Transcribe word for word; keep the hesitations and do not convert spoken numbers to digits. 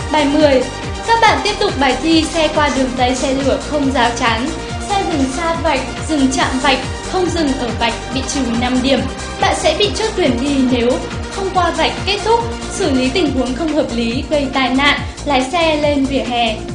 Bài mười. Các bạn tiếp tục bài thi xe qua đường dây xe lửa không rào chắn. Xe dừng sát vạch, dừng chạm vạch, không dừng ở vạch bị trừ năm điểm. Bạn sẽ bị chốt tuyển đi nếu không qua vạch kết thúc, xử lý tình huống không hợp lý gây tai nạn, lái xe lên vỉa hè